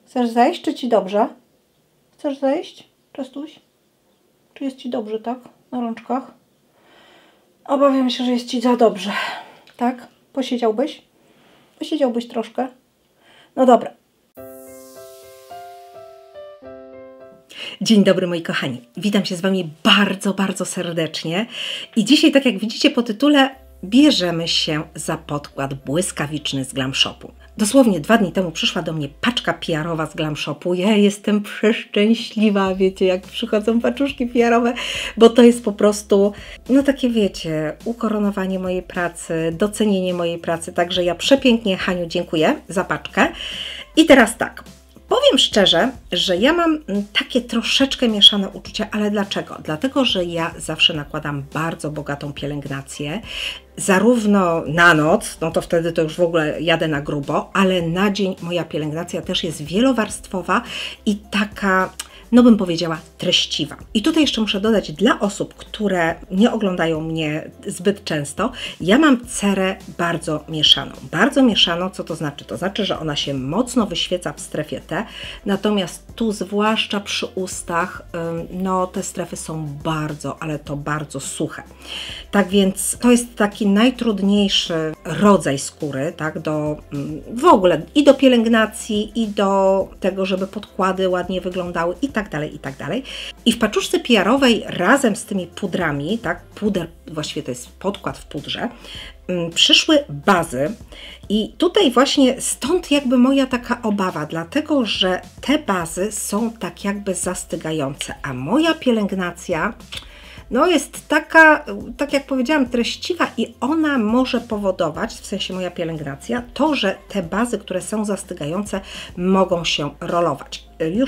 Chcesz zejść, czy Ci dobrze? Chcesz zejść, Czestuś? Czy jest Ci dobrze, tak? Na rączkach? Obawiam się, że jest Ci za dobrze. Tak? Posiedziałbyś? Posiedziałbyś troszkę? No dobra. Dzień dobry moi kochani. Witam się z Wami bardzo, bardzo serdecznie. I dzisiaj, tak jak widzicie po tytule, bierzemy się za podkład błyskawiczny z Glam Shopu. Dosłownie 2 dni temu przyszła do mnie paczka PR-owa z Glam Shopu. Ja jestem przeszczęśliwa, wiecie, jak przychodzą paczuszki PR-owe, bo to jest po prostu, no takie wiecie, ukoronowanie mojej pracy, docenienie mojej pracy. Także ja przepięknie, Haniu, dziękuję za paczkę. I teraz tak. Powiem szczerze, że ja mam takie troszeczkę mieszane uczucia, ale dlaczego? Dlatego, że ja zawsze nakładam bardzo bogatą pielęgnację, zarówno na noc, no to wtedy to już w ogóle jadę na grubo, ale na dzień moja pielęgnacja też jest wielowarstwowa i taka, no bym powiedziała, treściwa. I tutaj jeszcze muszę dodać, dla osób, które nie oglądają mnie zbyt często, ja mam cerę bardzo mieszaną. Bardzo mieszaną, co to znaczy? To znaczy, że ona się mocno wyświeca w strefie T, natomiast tu, zwłaszcza przy ustach, no te strefy są bardzo, ale to bardzo suche. Tak więc to jest taki najtrudniejszy rodzaj skóry, tak, w ogóle i do pielęgnacji, i do tego, żeby podkłady ładnie wyglądały i tak dalej, i tak dalej. I w paczuszce PR-owej razem z tymi pudrami, tak, puder, właściwie to jest podkład w pudrze, przyszły bazy i tutaj właśnie stąd jakby moja taka obawa, dlatego że te bazy są tak jakby zastygające, a moja pielęgnacja no jest taka, tak jak powiedziałam, treściwa i ona może powodować, w sensie moja pielęgnacja, to, że te bazy, które są zastygające, mogą się rolować.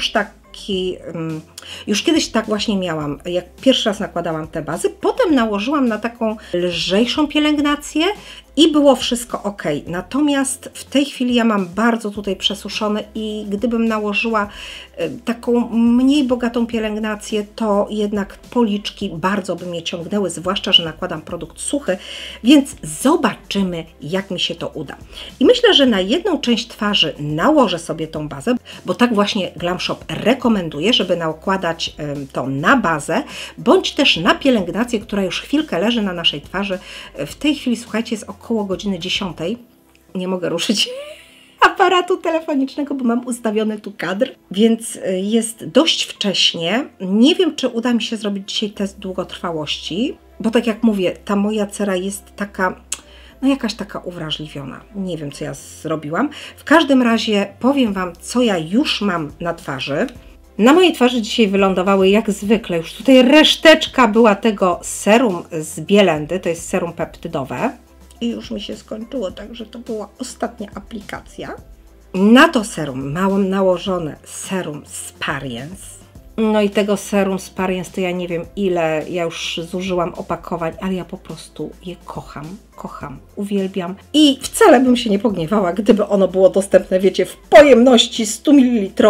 Już kiedyś tak właśnie miałam, jak pierwszy raz nakładałam te bazy, potem nałożyłam na taką lżejszą pielęgnację i było wszystko ok. Natomiast w tej chwili ja mam bardzo tutaj przesuszone i gdybym nałożyła taką mniej bogatą pielęgnację, to jednak policzki bardzo by mnie ciągnęły, zwłaszcza, że nakładam produkt suchy, więc zobaczymy, jak mi się to uda. I myślę, że na jedną część twarzy nałożę sobie tą bazę, bo tak właśnie Glam Shop rekomenduje, żeby nakładać to na bazę, bądź też na pielęgnację, która już chwilkę leży na naszej twarzy. W tej chwili, słuchajcie, jest około godziny 10. Nie mogę ruszyć aparatu telefonicznego, bo mam ustawiony tu kadr, więc jest dość wcześnie. Nie wiem, czy uda mi się zrobić dzisiaj test długotrwałości, bo tak jak mówię, ta moja cera jest taka, no jakaś taka uwrażliwiona. Nie wiem, co ja zrobiłam. W każdym razie powiem Wam, co ja już mam na twarzy. Na mojej twarzy dzisiaj wylądowały jak zwykle, już tutaj reszteczka była tego serum z Bielendy, to jest serum peptydowe. I już mi się skończyło, także to była ostatnia aplikacja. Na to serum mam nałożone serum Spariens. No i tego serum Spariens to ja nie wiem ile, ja już zużyłam opakowań, ale ja po prostu je kocham, uwielbiam. I wcale bym się nie pogniewała, gdyby ono było dostępne, wiecie, w pojemności 100 ml.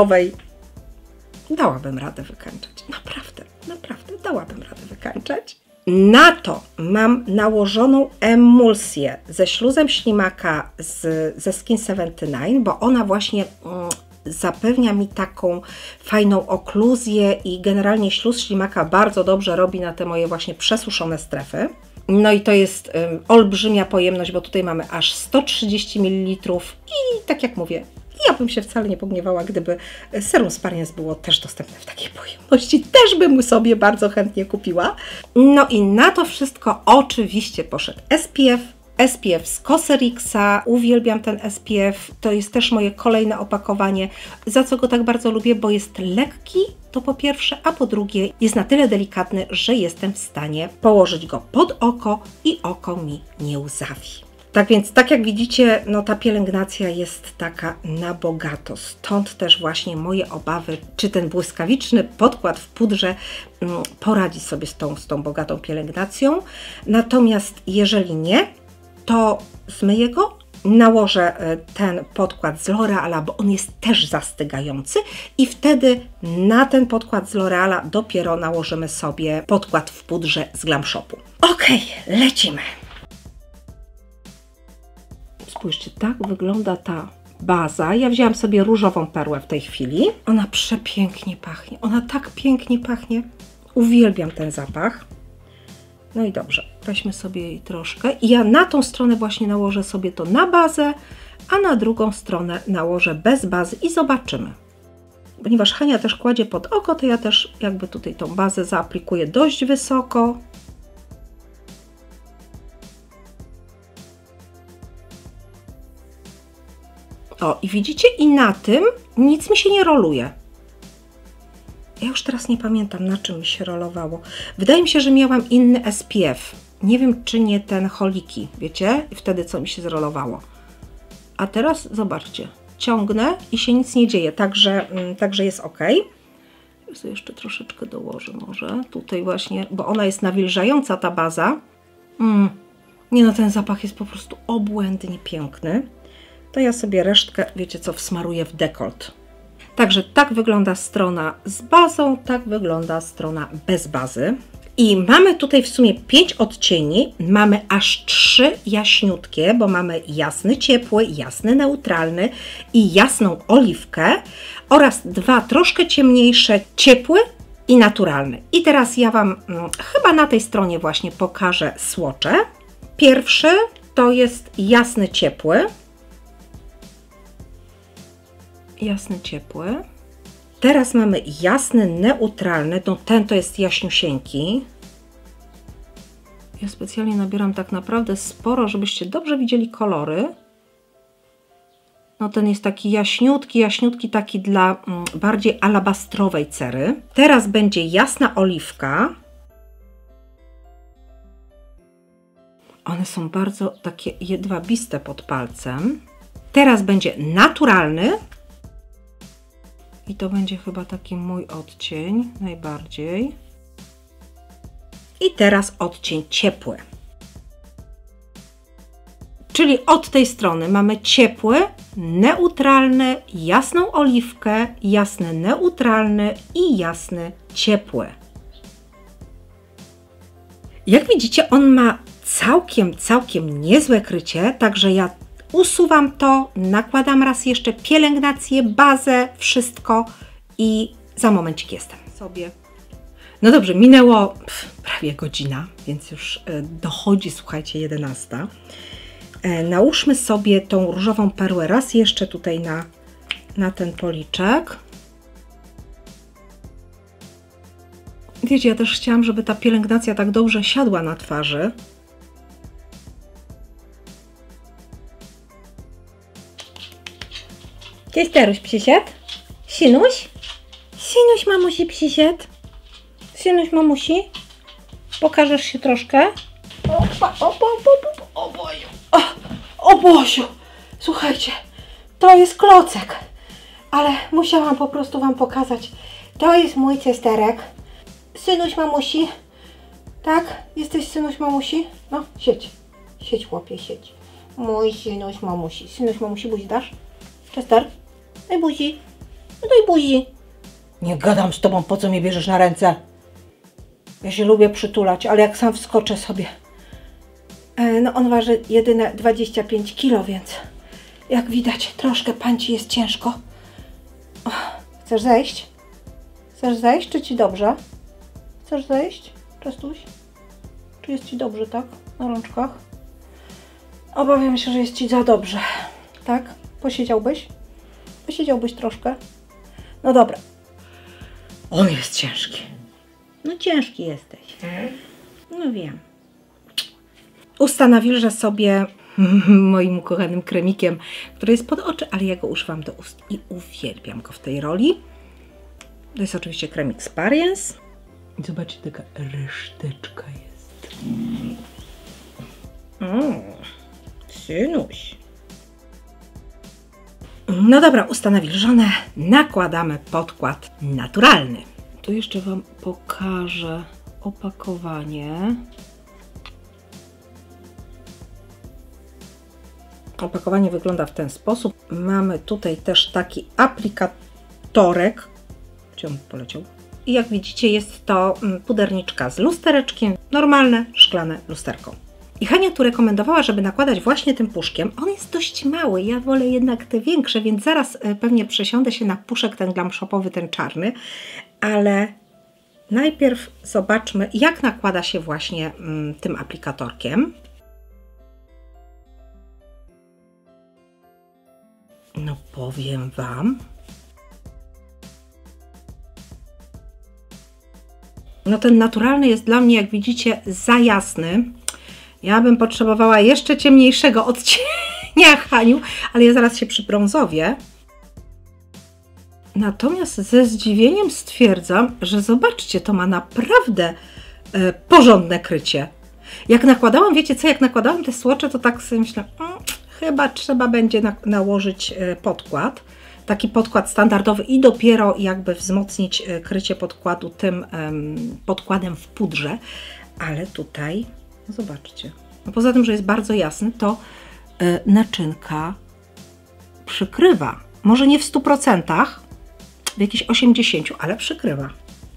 Dałabym radę wykańczać. Naprawdę dałabym radę wykańczać. Na to mam nałożoną emulsję ze śluzem ślimaka ze Skin 79, bo ona właśnie zapewnia mi taką fajną okluzję i generalnie śluz ślimaka bardzo dobrze robi na te moje właśnie przesuszone strefy. No i to jest olbrzymia pojemność, bo tutaj mamy aż 130 ml i tak jak mówię, ja bym się wcale nie pogniewała, gdyby serum Spariens było też dostępne w takiej pojemności. Też bym sobie bardzo chętnie kupiła. No i na to wszystko oczywiście poszedł SPF z Cosrxa. Uwielbiam ten SPF. To jest też moje kolejne opakowanie. Za co go tak bardzo lubię? Bo jest lekki, to po pierwsze, a po drugie jest na tyle delikatny, że jestem w stanie położyć go pod oko i oko mi nie łzawi. Tak więc, tak jak widzicie, no ta pielęgnacja jest taka na bogato. Stąd też właśnie moje obawy, czy ten błyskawiczny podkład w pudrze poradzi sobie z tą bogatą pielęgnacją. Natomiast jeżeli nie, to zmyję go, nałożę ten podkład z L'Oreala, bo on jest też zastygający i wtedy na ten podkład z L'Oreala dopiero nałożymy sobie podkład w pudrze z Glam Shopu. Ok, lecimy. Spójrzcie, tak wygląda ta baza. Ja wzięłam sobie różową perłę w tej chwili. Ona przepięknie pachnie. Ona tak pięknie pachnie. Uwielbiam ten zapach. No i dobrze, weźmy sobie jej troszkę. I ja na tą stronę właśnie nałożę sobie to na bazę, a na drugą stronę nałożę bez bazy i zobaczymy. Ponieważ Hania też kładzie pod oko, to ja też jakby tutaj tą bazę zaaplikuję dość wysoko. O, i widzicie, i na tym nic mi się nie roluje. Ja już teraz nie pamiętam, na czym mi się rolowało. Wydaje mi się, że miałam inny SPF. Nie wiem, czy nie ten Holiki, wiecie? I wtedy co mi się zrolowało. A teraz zobaczcie, ciągnę i się nic nie dzieje, także jest ok. Ja sobie jeszcze troszeczkę dołożę może tutaj właśnie, bo ona jest nawilżająca, ta baza. Nie no, ten zapach jest po prostu obłędnie piękny. To ja sobie resztkę, wiecie co, wsmaruję w dekolt. Także tak wygląda strona z bazą, tak wygląda strona bez bazy. I mamy tutaj w sumie 5 odcieni, mamy aż 3 jaśniutkie, bo mamy jasny ciepły, jasny neutralny i jasną oliwkę oraz 2 troszkę ciemniejsze, ciepły i naturalny. I teraz ja Wam chyba na tej stronie właśnie pokażę swatche. Pierwszy to jest jasny ciepły. Jasny ciepły. Teraz mamy jasny neutralny, no ten to jest jaśniusieńki. Ja specjalnie nabieram tak naprawdę sporo, żebyście dobrze widzieli kolory. No ten jest taki jaśniutki, taki dla bardziej alabastrowej cery. Teraz będzie jasna oliwka. One są bardzo takie jedwabiste pod palcem. Teraz będzie naturalny. I to będzie chyba taki mój odcień najbardziej. I teraz odcień ciepły. Czyli od tej strony mamy ciepły, neutralny, jasną oliwkę, jasny neutralny i jasny ciepły. Jak widzicie, on ma całkiem niezłe krycie, także ja usuwam to, nakładam raz jeszcze pielęgnację, bazę, wszystko i za momencik jestem sobie. No dobrze, minęło prawie godzina, więc już dochodzi, słuchajcie, 11. Nałóżmy sobie tą różową perłę raz jeszcze tutaj na ten policzek. Wiecie, ja też chciałam, żeby ta pielęgnacja tak dobrze siadła na twarzy. Cześć, Teruś, przysiadł? Synuś? Synuś, mamusi, przysiadł? Synuś, mamusi? Pokażesz się troszkę? O Bosiu! Słuchajcie, to jest klocek, ale musiałam po prostu Wam pokazać. To jest mój cesterek. Synuś, mamusi? Tak? Jesteś synuś, mamusi? No, siedź. Siedź, chłopie, siedź. Mój synuś, mamusi. Synuś, mamusi, buzi dasz? Chester? Daj buzi. No daj buzi. Nie gadam z Tobą, po co mnie bierzesz na ręce? Ja się lubię przytulać, ale jak sam wskoczę sobie. No on waży jedyne 25 kg, więc jak widać troszkę Panci jest ciężko. O, chcesz zejść? Chcesz zejść, czy Ci dobrze? Chcesz zejść, Czestuś? Czy jest Ci dobrze, tak? Na rączkach? Obawiam się, że jest Ci za dobrze. Tak? Posiedziałbyś? Posiedziałbyś troszkę? No dobra. On jest ciężki. No ciężki jesteś. No wiem. Usta nawilżę sobie moim ukochanym kremikiem, który jest pod oczy, ale ja go używam do ust i uwielbiam go w tej roli. To jest oczywiście kremik Experience. I zobaczcie, taka reszteczka jest. Synuś. No dobra, usta nawilżone, nakładamy podkład naturalny. Tu jeszcze Wam pokażę opakowanie. Opakowanie wygląda w ten sposób. Mamy tutaj też taki aplikatorek. Gdzie on poleciał? I jak widzicie, jest to puderniczka z lustereczkiem. Normalne, szklane lusterko. I Hania tu rekomendowała, żeby nakładać właśnie tym puszkiem. On jest dość mały, ja wolę jednak te większe, więc zaraz pewnie przesiądę się na puszek ten Glam Shopowy, ten czarny, ale najpierw zobaczmy, jak nakłada się właśnie tym aplikatorkiem. No powiem Wam. No ten naturalny jest dla mnie, jak widzicie, za jasny. Ja bym potrzebowała jeszcze ciemniejszego odcienia, Haniu, ale ja zaraz się przybrązowię. Natomiast ze zdziwieniem stwierdzam, że zobaczcie, to ma naprawdę porządne krycie. Jak nakładałam, wiecie co, jak nakładałam te słocze, to tak sobie myślę, chyba trzeba będzie nałożyć podkład. Taki podkład standardowy i dopiero jakby wzmocnić krycie podkładu tym podkładem w pudrze. Ale tutaj, zobaczcie, no poza tym, że jest bardzo jasny, to naczynka przykrywa. Może nie w 100%, w jakichś 80%, ale przykrywa.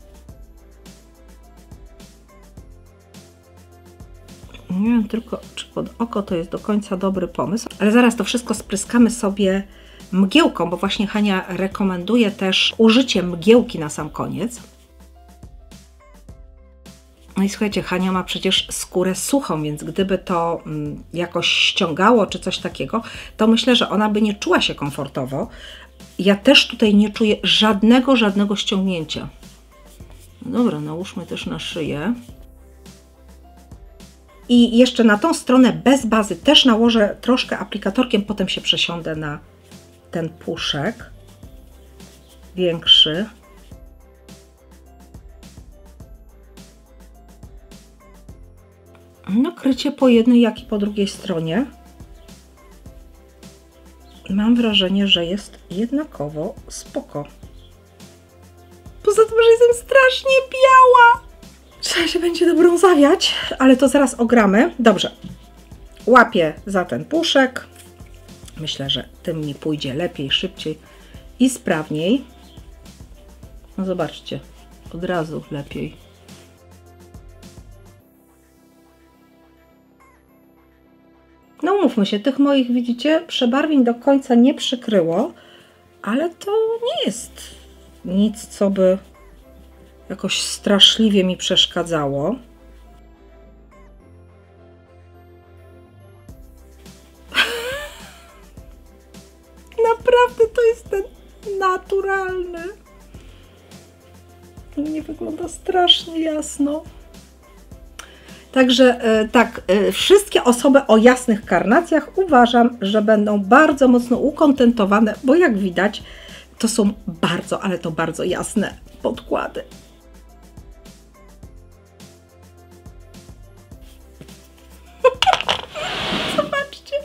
Nie wiem tylko, czy pod oko to jest do końca dobry pomysł, ale zaraz to wszystko spryskamy sobie mgiełką, bo właśnie Hania rekomenduje też użycie mgiełki na sam koniec. No i słuchajcie, Hania ma przecież skórę suchą, więc gdyby to jakoś ściągało czy coś takiego, to myślę, że ona by nie czuła się komfortowo. Ja też tutaj nie czuję żadnego ściągnięcia. No dobra, nałóżmy też na szyję. I jeszcze na tą stronę bez bazy też nałożę troszkę aplikatorkiem, potem się przesiądę na ten puszek większy. No krycie po jednej, jak i po drugiej stronie. Mam wrażenie, że jest jednakowo spoko. Poza tym, że jestem strasznie biała. Trzeba się będzie dobrązawiać, ale to zaraz ogramy. Dobrze. Łapię za ten puszek. Myślę, że tym mi pójdzie lepiej, szybciej i sprawniej. No zobaczcie, od razu lepiej. No umówmy się, tych moich, widzicie, przebarwień do końca nie przykryło, ale to nie jest nic, co by jakoś straszliwie mi przeszkadzało. Naprawdę to jest ten naturalny. Nie wygląda strasznie jasno. Także tak, wszystkie osoby o jasnych karnacjach uważam, że będą bardzo mocno ukontentowane, bo jak widać, to są bardzo, ale to bardzo jasne podkłady. Zobaczcie.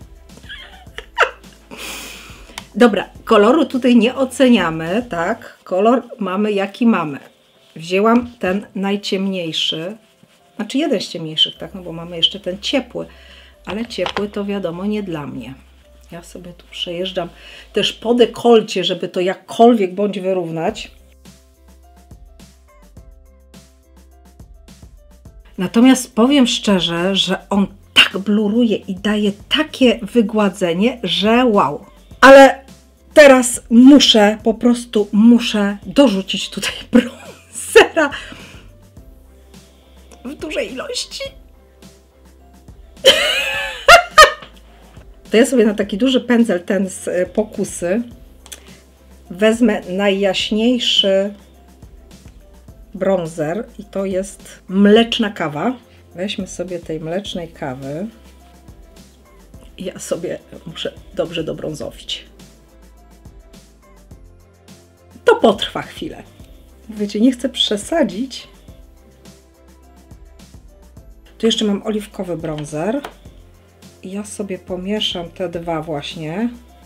Dobra, koloru tutaj nie oceniamy, tak? Kolor mamy jaki mamy. Wzięłam ten najciemniejszy. Znaczy jeden z ciemniejszych, tak, no bo mamy jeszcze ten ciepły, ale ciepły to wiadomo nie dla mnie. Ja sobie tu przejeżdżam też po dekolcie, żeby to jakkolwiek bądź wyrównać. Natomiast powiem szczerze, że on tak bluruje i daje takie wygładzenie, że wow. Ale teraz po prostu muszę dorzucić tutaj bronzera w dużej ilości. To ja sobie na taki duży pędzel ten z pokusy wezmę najjaśniejszy bronzer i to jest mleczna kawa. Weźmy sobie tej mlecznej kawy. Ja sobie muszę dobrze dobrązowić. To potrwa chwilę. Wiecie, nie chcę przesadzić. Tu jeszcze mam oliwkowy bronzer. I ja sobie pomieszam te dwa właśnie.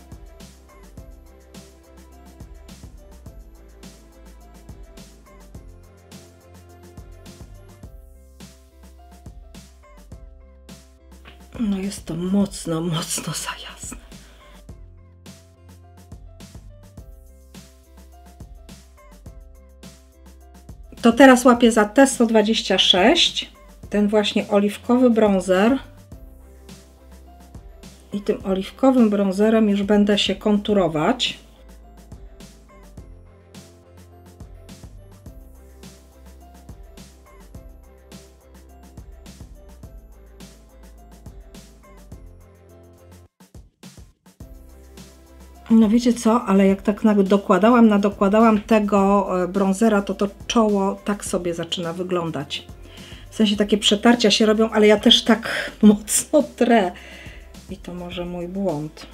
No jest to mocno za jasne. To teraz łapię za T126. ten właśnie oliwkowy bronzer. I tym oliwkowym bronzerem już będę się konturować. No wiecie co, ale jak tak dokładałam tego bronzera, to czoło tak sobie zaczyna wyglądać. W sensie takie przetarcia się robią, ale ja też tak mocno trę. I to może mój błąd.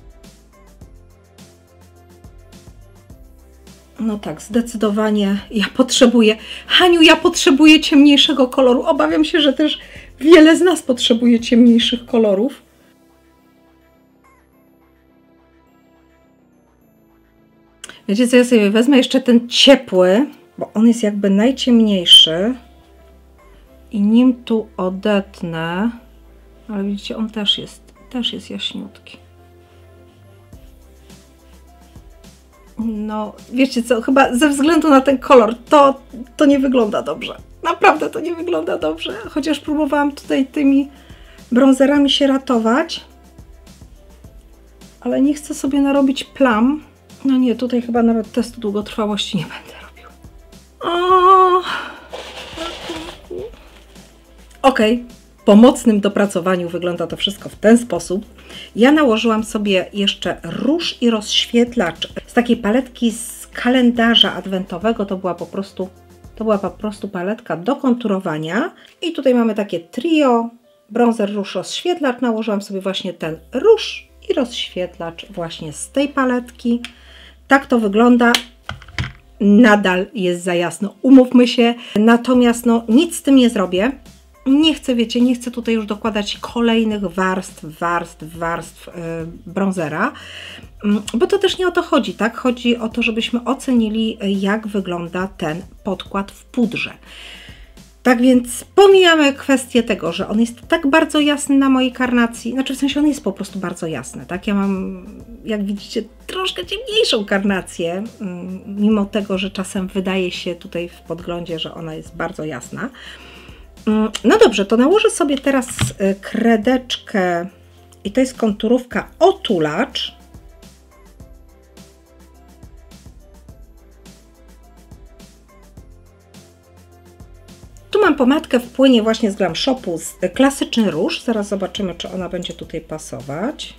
No tak, zdecydowanie ja potrzebuję. Haniu, ja potrzebuję ciemniejszego koloru. Obawiam się, że też wiele z nas potrzebuje ciemniejszych kolorów. Wiecie co, ja sobie wezmę jeszcze ten ciepły, bo on jest jakby najciemniejszy. I nim tu odetnę, ale widzicie, on też jest jaśniutki. No, wiecie co, chyba ze względu na ten kolor to nie wygląda dobrze. Naprawdę to nie wygląda dobrze, chociaż próbowałam tutaj tymi bronzerami się ratować, ale nie chcę sobie narobić plam. No nie, tutaj chyba nawet testu długotrwałości nie będę robił. Okej. Po mocnym dopracowaniu wygląda to wszystko w ten sposób. Ja nałożyłam sobie jeszcze róż i rozświetlacz z takiej paletki z kalendarza adwentowego. To była po prostu paletka do konturowania. I tutaj mamy takie trio, bronzer, róż, rozświetlacz. Nałożyłam sobie właśnie ten róż i rozświetlacz właśnie z tej paletki. Tak to wygląda. Nadal jest za jasno, umówmy się. Natomiast no, nic z tym nie zrobię. Nie chcę, wiecie, nie chcę tutaj już dokładać kolejnych warstw bronzera, bo to też nie o to chodzi, tak? Chodzi o to, żebyśmy ocenili, jak wygląda ten podkład w pudrze. Tak więc pomijamy kwestię tego, że on jest tak bardzo jasny na mojej karnacji, znaczy w sensie on jest po prostu bardzo jasny, tak? Ja mam, jak widzicie, troszkę ciemniejszą karnację, mimo tego, że czasem wydaje się tutaj w podglądzie, że ona jest bardzo jasna. No dobrze, to nałożę sobie teraz kredeczkę i to jest konturówka Otulacz. Tu mam pomadkę w płynie właśnie z Glam Shopu, klasyczny róż. Zaraz zobaczymy, czy ona będzie tutaj pasować.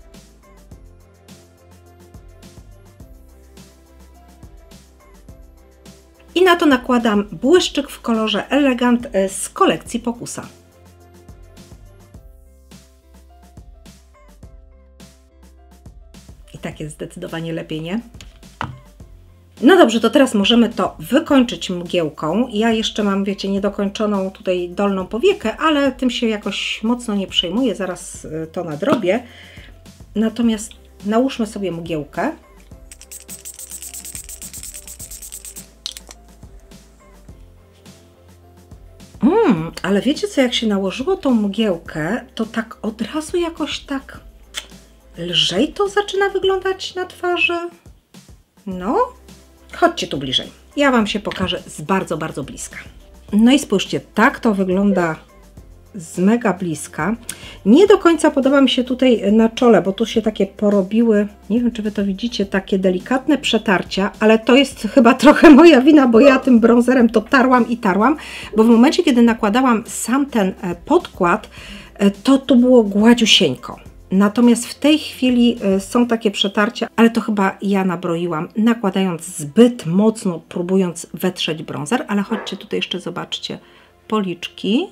I na to nakładam błyszczyk w kolorze Elegant z kolekcji Pokusa. I tak jest zdecydowanie lepiej, nie? No dobrze, to teraz możemy to wykończyć mgiełką. Ja jeszcze mam, wiecie, niedokończoną tutaj dolną powiekę, ale tym się jakoś mocno nie przejmuję, zaraz to nadrobię. Natomiast nałóżmy sobie mgiełkę. Ale wiecie co, jak się nałożyło tą mgiełkę, to tak od razu jakoś tak lżej to zaczyna wyglądać na twarzy. No, chodźcie tu bliżej. Ja Wam się pokażę z bardzo, bardzo bliska. No i spójrzcie, tak to wygląda z mega bliska. Nie do końca podoba mi się tutaj na czole, bo tu się takie porobiły, nie wiem, czy Wy to widzicie, takie delikatne przetarcia, ale to jest chyba trochę moja wina, bo ja tym bronzerem to tarłam, bo w momencie, kiedy nakładałam sam ten podkład, to tu było gładziusieńko. Natomiast w tej chwili są takie przetarcia, ale to chyba ja nabroiłam, nakładając zbyt mocno, próbując wetrzeć bronzer, ale chodźcie tutaj jeszcze zobaczcie policzki.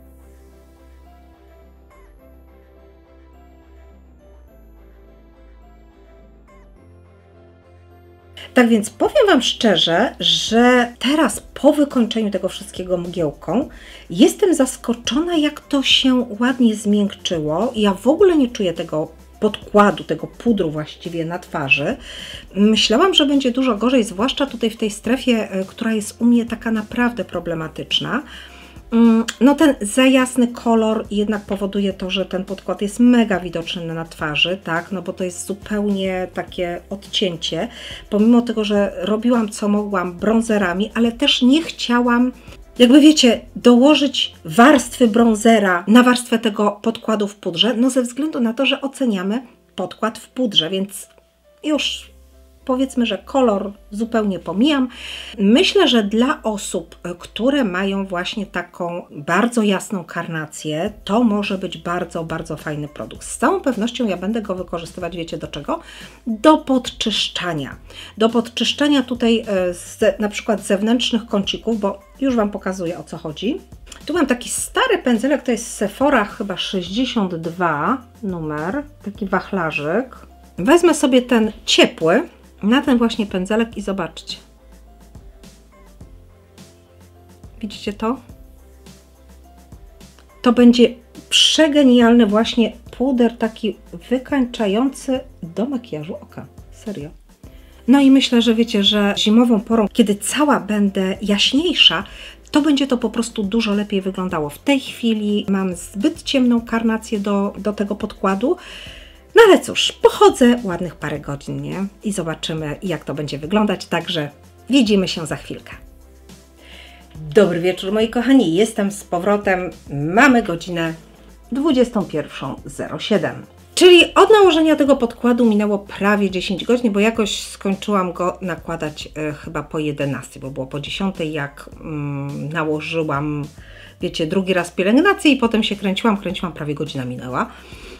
Tak więc powiem Wam szczerze, że teraz po wykończeniu tego wszystkiego mgiełką jestem zaskoczona, jak to się ładnie zmiękczyło. Ja w ogóle nie czuję tego podkładu, tego pudru właściwie na twarzy. Myślałam, że będzie dużo gorzej, zwłaszcza tutaj w tej strefie, która jest u mnie taka naprawdę problematyczna. No ten za jasny kolor jednak powoduje to, że ten podkład jest mega widoczny na twarzy, tak, no bo to jest zupełnie takie odcięcie, pomimo tego, że robiłam co mogłam bronzerami, ale też nie chciałam jakby wiecie, dołożyć warstwy brązera na warstwę tego podkładu w pudrze, no ze względu na to, że oceniamy podkład w pudrze, więc już powiedzmy, że kolor zupełnie pomijam. Myślę, że dla osób, które mają właśnie taką bardzo jasną karnację, to może być bardzo, bardzo fajny produkt. Z całą pewnością ja będę go wykorzystywać, wiecie do czego? Do podczyszczania. Do podczyszczania tutaj na przykład zewnętrznych kącików, bo już Wam pokazuję, o co chodzi. Tu mam taki stary pędzelek, to jest Sephora chyba 62 numer, taki wachlarzyk. Wezmę sobie ten ciepły, na ten właśnie pędzelek i zobaczcie. Widzicie to? To będzie przegenialny właśnie puder taki wykańczający do makijażu oka. Serio. No i myślę, że wiecie, że zimową porą, kiedy cała będę jaśniejsza, to będzie to po prostu dużo lepiej wyglądało. W tej chwili mam zbyt ciemną karnację do tego podkładu. No ale cóż, pochodzę ładnych parę godzin, nie? I zobaczymy, jak to będzie wyglądać, także widzimy się za chwilkę. Dobry wieczór, moi kochani, jestem z powrotem, mamy godzinę 21:07. Czyli od nałożenia tego podkładu minęło prawie 10 godzin, bo jakoś skończyłam go nakładać chyba po 11, bo było po 10, jak nałożyłam, wiecie, drugi raz pielęgnację i potem się kręciłam, prawie godzina minęła.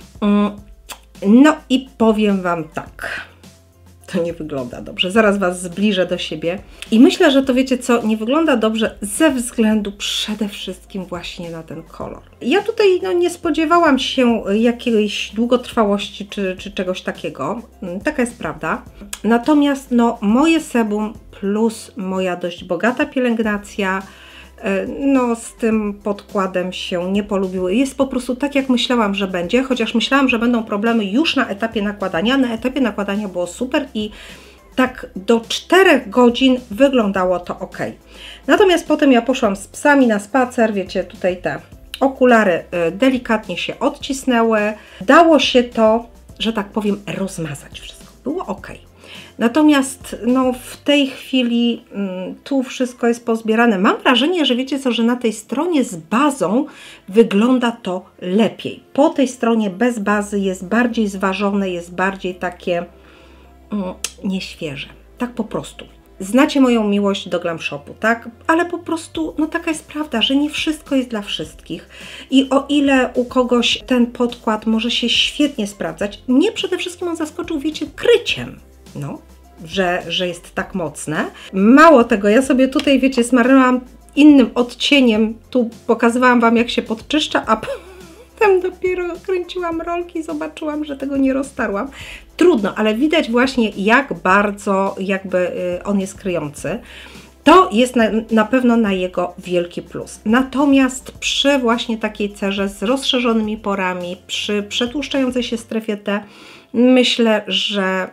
No i powiem Wam tak, to nie wygląda dobrze. Zaraz Was zbliżę do siebie i myślę, że to wiecie co, nie wygląda dobrze ze względu przede wszystkim właśnie na ten kolor. Ja tutaj no, nie spodziewałam się jakiejś długotrwałości czy czegoś takiego, taka jest prawda. Natomiast no, moje sebum plus moja dość bogata pielęgnacja no z tym podkładem się nie polubiły. Jest po prostu tak, jak myślałam, że będzie, chociaż myślałam, że będą problemy już na etapie nakładania. Na etapie nakładania było super i tak do 4 godzin wyglądało to ok. Natomiast potem ja poszłam z psami na spacer, wiecie, tutaj te okulary delikatnie się odcisnęły. Dało się to, że tak powiem, rozmazać wszystko. Było ok. Natomiast no, w tej chwili tu wszystko jest pozbierane. Mam wrażenie, że wiecie co, że na tej stronie z bazą wygląda to lepiej. Po tej stronie bez bazy jest bardziej zważone, jest bardziej takie nieświeże. Tak po prostu. Znacie moją miłość do Glam Shopu, tak? Ale po prostu, no taka jest prawda, że nie wszystko jest dla wszystkich. I o ile u kogoś ten podkład może się świetnie sprawdzać, mnie przede wszystkim on zaskoczył, wiecie, kryciem. No, że jest tak mocne. Mało tego, ja sobie tutaj, wiecie, smarowałam innym odcieniem, tu pokazywałam Wam, jak się podczyszcza, a potem dopiero kręciłam rolki i zobaczyłam, że tego nie roztarłam. Trudno, ale widać właśnie, jak bardzo jakby on jest kryjący. To jest na pewno na jego wielki plus. Natomiast przy właśnie takiej cerze z rozszerzonymi porami, przy przetłuszczającej się strefie T, myślę, że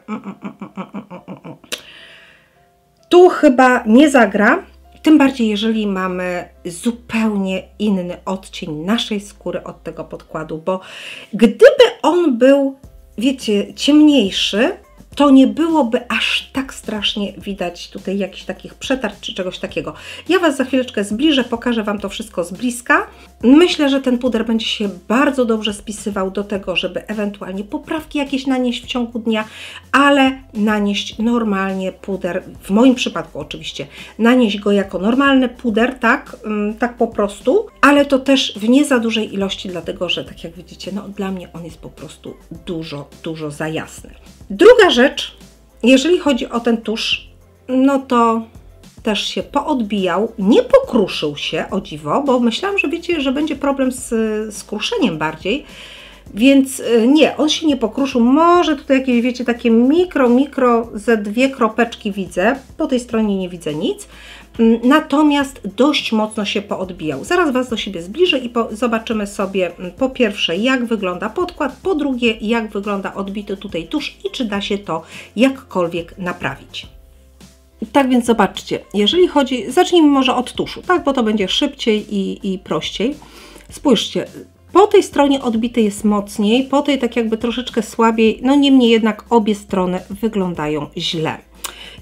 tu chyba nie zagra. Tym bardziej, jeżeli mamy zupełnie inny odcień naszej skóry od tego podkładu, bo gdyby on był, wiecie, ciemniejszy, to nie byłoby aż tak strasznie widać tutaj jakichś takich przetarć czy czegoś takiego. Ja Was za chwileczkę zbliżę, pokażę Wam to wszystko z bliska. Myślę, że ten puder będzie się bardzo dobrze spisywał do tego, żeby ewentualnie poprawki jakieś nanieść w ciągu dnia, ale nanieść normalnie puder, w moim przypadku oczywiście, nanieść go jako normalny puder, tak po prostu, ale to też w nie za dużej ilości, dlatego że tak jak widzicie, no dla mnie on jest po prostu dużo, dużo za jasny. Druga rzecz, jeżeli chodzi o ten tusz, no to też się poodbijał, nie pokruszył się, o dziwo, bo myślałam, że wiecie, że będzie problem z kruszeniem bardziej, więc nie, on się nie pokruszył. Może tutaj jakieś, wiecie, takie mikro, ze 2 kropeczki widzę, po tej stronie nie widzę nic, natomiast dość mocno się poodbijał. Zaraz Was do siebie zbliżę i zobaczymy sobie po pierwsze, jak wygląda podkład, po drugie, jak wygląda odbity tutaj tusz i czy da się to jakkolwiek naprawić. Tak więc zobaczcie, jeżeli chodzi, zacznijmy może od tuszu, tak, bo to będzie szybciej i prościej. Spójrzcie, po tej stronie odbity jest mocniej, po tej tak jakby troszeczkę słabiej, no niemniej jednak obie strony wyglądają źle.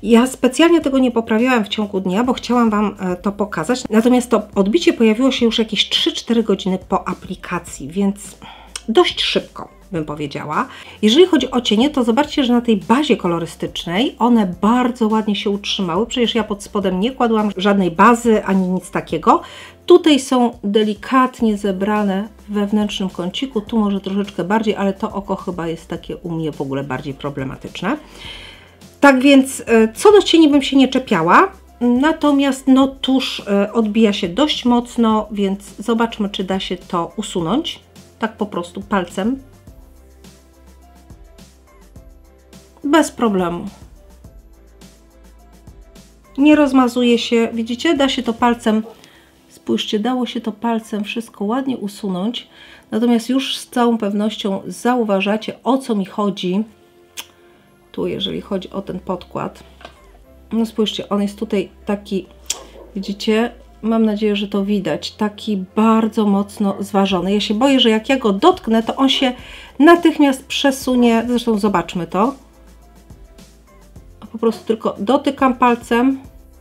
Ja specjalnie tego nie poprawiałam w ciągu dnia, bo chciałam Wam to pokazać. Natomiast to odbicie pojawiło się już jakieś 3-4 godziny po aplikacji, więc dość szybko, bym powiedziała. Jeżeli chodzi o cienie, to zobaczcie, że na tej bazie kolorystycznej one bardzo ładnie się utrzymały. Przecież ja pod spodem nie kładłam żadnej bazy ani nic takiego. Tutaj są delikatnie zebrane w wewnętrznym kąciku, tu może troszeczkę bardziej, ale to oko chyba jest takie u mnie w ogóle bardziej problematyczne. Tak więc co do cieni bym się nie czepiała, natomiast no tusz odbija się dość mocno, więc zobaczmy, czy da się to usunąć. Tak po prostu palcem. Bez problemu. Nie rozmazuje się, widzicie? Da się to palcem, spójrzcie, dało się to palcem wszystko ładnie usunąć. Natomiast już z całą pewnością zauważacie, o co mi chodzi. Tu, jeżeli chodzi o ten podkład. No spójrzcie, on jest tutaj taki, widzicie? Mam nadzieję, że to widać. Taki bardzo mocno zważony. Ja się boję, że jak ja go dotknę, to on się natychmiast przesunie. Zresztą zobaczmy to. Po prostu tylko dotykam palcem.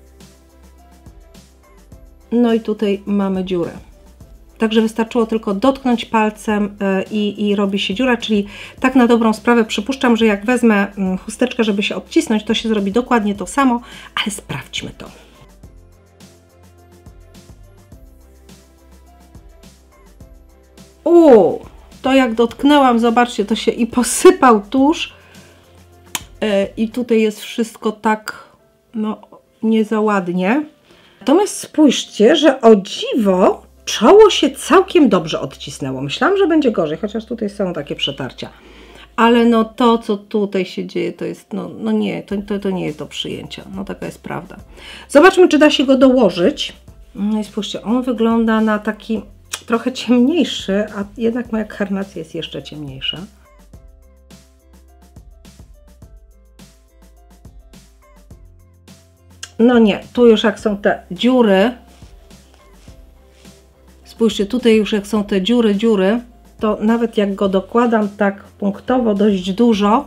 No i tutaj mamy dziurę. Także wystarczyło tylko dotknąć palcem i robi się dziura, czyli tak na dobrą sprawę przypuszczam, że jak wezmę chusteczkę, żeby się odcisnąć, to się zrobi dokładnie to samo, ale sprawdźmy to. To jak dotknęłam, zobaczcie, to się i posypał tusz i tutaj jest wszystko tak, no, nie za ładnie. Natomiast spójrzcie, że o dziwo czoło się całkiem dobrze odcisnęło. Myślałam, że będzie gorzej, chociaż tutaj są takie przetarcia. Ale no to, co tutaj się dzieje, to jest, no nie, to nie jest do przyjęcia. No taka jest prawda. Zobaczmy, czy da się go dołożyć. No i spójrzcie, on wygląda na taki trochę ciemniejszy, a jednak moja karnacja jest jeszcze ciemniejsza. No nie, tu już jak są te dziury, spójrzcie, tutaj już jak są te dziury, to nawet jak go dokładam tak punktowo dość dużo,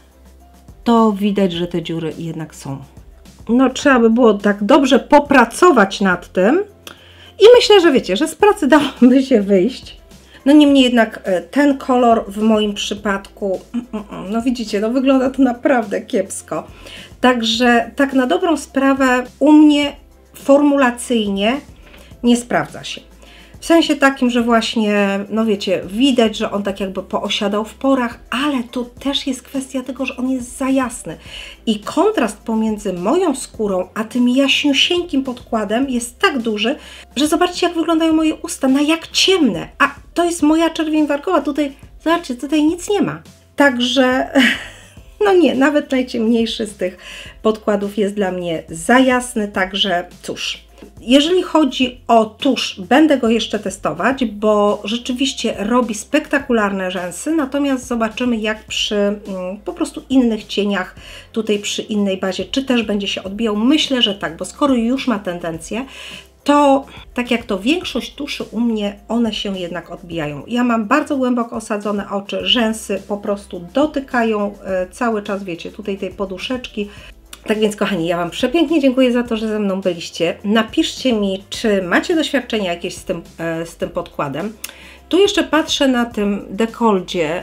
to widać, że te dziury jednak są. No trzeba by było tak dobrze popracować nad tym i myślę, że wiecie, że z pracy dałoby się wyjść. No niemniej jednak ten kolor w moim przypadku, no widzicie, no wygląda to naprawdę kiepsko. Także tak na dobrą sprawę u mnie formulacyjnie nie sprawdza się. W sensie takim, że właśnie, no wiecie, widać, że on tak jakby poosiadał w porach, ale to też jest kwestia tego, że on jest za jasny. I kontrast pomiędzy moją skórą, a tym jaśniusieńkim podkładem jest tak duży, że zobaczcie, jak wyglądają moje usta, na jak ciemne. A to jest moja czerwień warkowa, tutaj, zobaczcie, tutaj nic nie ma. Także... No nie, nawet najciemniejszy z tych podkładów jest dla mnie za jasny, także cóż. Jeżeli chodzi o tusz, będę go jeszcze testować, bo rzeczywiście robi spektakularne rzęsy, natomiast zobaczymy, jak przy po prostu innych cieniach, tutaj przy innej bazie, czy też będzie się odbijał. Myślę, że tak, bo skoro już ma tendencję, to tak jak to większość tuszy u mnie, one się jednak odbijają. Ja mam bardzo głęboko osadzone oczy, rzęsy po prostu dotykają cały czas, wiecie, tutaj tej poduszeczki. Tak więc kochani, ja Wam przepięknie dziękuję za to, że ze mną byliście. Napiszcie mi, czy macie doświadczenia jakieś z tym podkładem. Tu jeszcze patrzę na tym dekoldzie.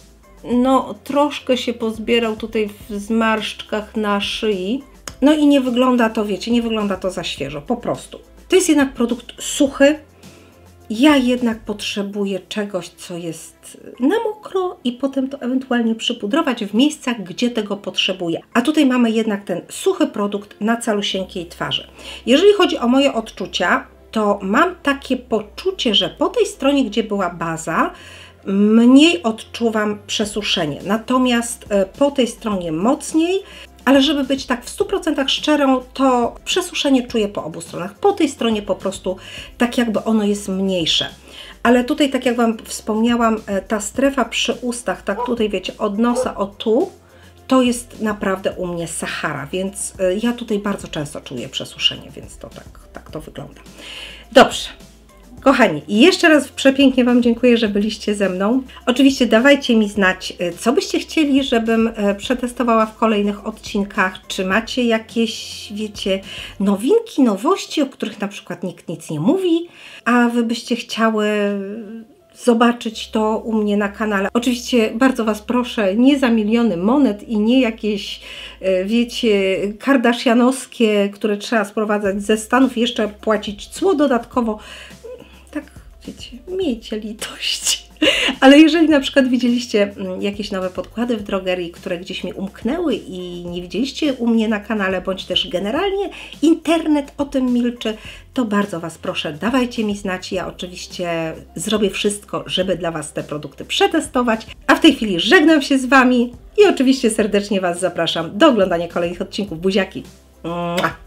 No troszkę się pozbierał tutaj w zmarszczkach na szyi. No i nie wygląda to, wiecie, nie wygląda to za świeżo, po prostu. To jest jednak produkt suchy. Ja jednak potrzebuję czegoś, co jest na mokro i potem to ewentualnie przypudrować w miejscach, gdzie tego potrzebuję. A tutaj mamy jednak ten suchy produkt na calusieńkiej twarzy. Jeżeli chodzi o moje odczucia, to mam takie poczucie, że po tej stronie, gdzie była baza, mniej odczuwam przesuszenie. Natomiast po tej stronie mocniej. Ale żeby być tak w 100% szczerą, to przesuszenie czuję po obu stronach. Po tej stronie po prostu tak jakby ono jest mniejsze. Ale tutaj, tak jak Wam wspomniałam, ta strefa przy ustach, tak tutaj wiecie, od nosa o tu, to jest naprawdę u mnie Sahara, więc ja tutaj bardzo często czuję przesuszenie, więc to tak to wygląda. Dobrze. Kochani, jeszcze raz przepięknie Wam dziękuję, że byliście ze mną. Oczywiście dawajcie mi znać, co byście chcieli, żebym przetestowała w kolejnych odcinkach. Czy macie jakieś, wiecie, nowinki, nowości, o których na przykład nikt nic nie mówi, a Wy byście chciały zobaczyć to u mnie na kanale. Oczywiście bardzo Was proszę, nie za miliony monet i nie jakieś, wiecie, kardashianowskie, które trzeba sprowadzać ze Stanów i jeszcze płacić cło dodatkowo. Tak, wiecie, miejcie litość. Ale jeżeli na przykład widzieliście jakieś nowe podkłady w drogerii, które gdzieś mi umknęły i nie widzieliście u mnie na kanale, bądź też generalnie internet o tym milczy, to bardzo Was proszę, dawajcie mi znać. Ja oczywiście zrobię wszystko, żeby dla Was te produkty przetestować. A w tej chwili żegnam się z Wami i oczywiście serdecznie Was zapraszam do oglądania kolejnych odcinków. Buziaki! Mua!